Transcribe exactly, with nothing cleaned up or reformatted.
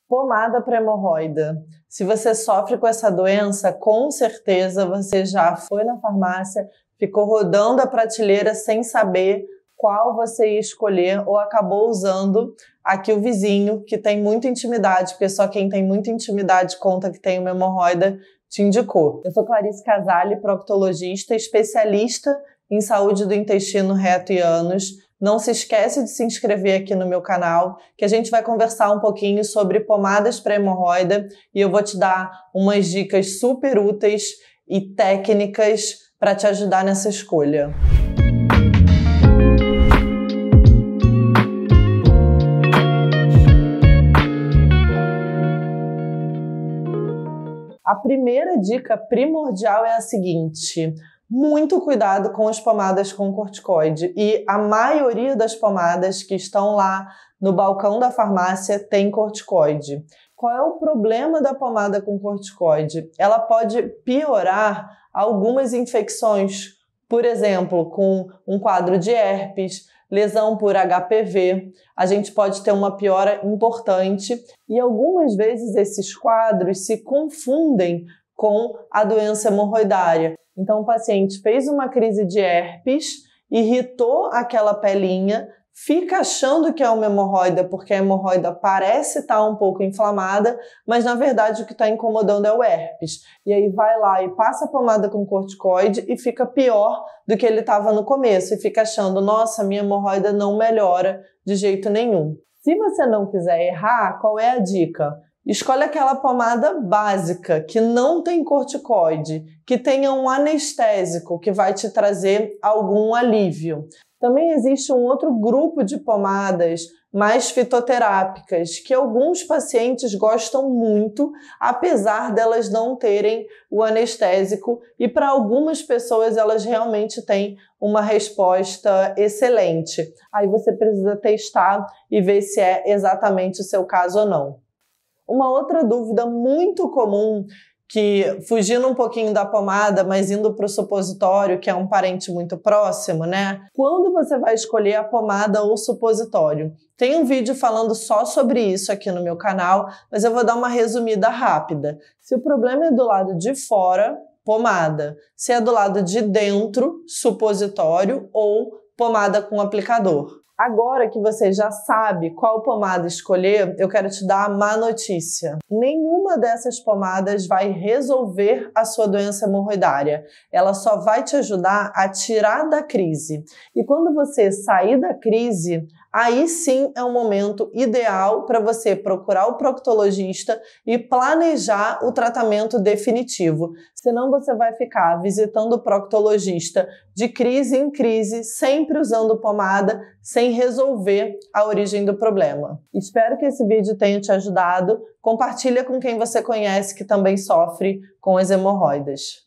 Pomada para hemorroida. Se você sofre com essa doença, com certeza você já foi na farmácia, ficou rodando a prateleira sem saber qual você ia escolher ou acabou usando aqui o vizinho, que tem muita intimidade, porque só quem tem muita intimidade conta que tem uma hemorroida, te indicou. Eu sou Clarice Casale, proctologista, especialista em saúde do intestino reto e ânus. Não se esquece de se inscrever aqui no meu canal, que a gente vai conversar um pouquinho sobre pomadas para hemorroida e eu vou te dar umas dicas super úteis e técnicas para te ajudar nessa escolha. A primeira dica primordial é a seguinte: muito cuidado com as pomadas com corticoide, e a maioria das pomadas que estão lá no balcão da farmácia tem corticoide. Qual é o problema da pomada com corticoide? Ela pode piorar algumas infecções, por exemplo, com um quadro de herpes, lesão por H P V, a gente pode ter uma piora importante e algumas vezes esses quadros se confundem com a doença hemorroidária. Então o paciente fez uma crise de herpes, irritou aquela pelinha, fica achando que é uma hemorroida porque a hemorroida parece estar um pouco inflamada, mas na verdade o que está incomodando é o herpes. E aí vai lá e passa a pomada com corticoide e fica pior do que ele estava no começo e fica achando, nossa, minha hemorroida não melhora de jeito nenhum. Se você não quiser errar, qual é a dica? Escolhe aquela pomada básica, que não tem corticoide, que tenha um anestésico, que vai te trazer algum alívio. Também existe um outro grupo de pomadas mais fitoterápicas, que alguns pacientes gostam muito, apesar delas não terem o anestésico, e para algumas pessoas elas realmente têm uma resposta excelente. Aí você precisa testar e ver se é exatamente o seu caso ou não. Uma outra dúvida muito comum, que fugindo um pouquinho da pomada, mas indo para o supositório, que é um parente muito próximo, né? Quando você vai escolher a pomada ou supositório? Tem um vídeo falando só sobre isso aqui no meu canal, mas eu vou dar uma resumida rápida. Se o problema é do lado de fora, pomada. Se é do lado de dentro, supositório ou pomada com aplicador. Agora que você já sabe qual pomada escolher, eu quero te dar a má notícia. Nenhuma dessas pomadas vai resolver a sua doença hemorroidária. Ela só vai te ajudar a tirar da crise. E quando você sair da crise, aí sim é o momento ideal para você procurar o proctologista e planejar o tratamento definitivo. Senão você vai ficar visitando o proctologista de crise em crise, sempre usando pomada, sem resolver a origem do problema. Espero que esse vídeo tenha te ajudado. Compartilha com quem você conhece que também sofre com as hemorroidas.